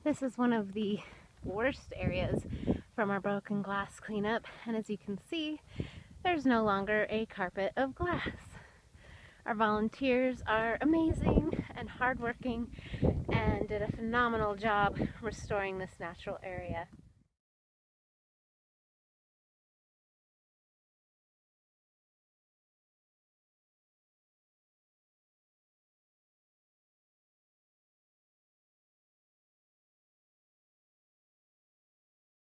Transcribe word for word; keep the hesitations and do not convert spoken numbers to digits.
This is one of the worst areas from our broken glass cleanup, and as you can see, there's no longer a carpet of glass. Our volunteers are amazing and hardworking and did a phenomenal job restoring this natural area.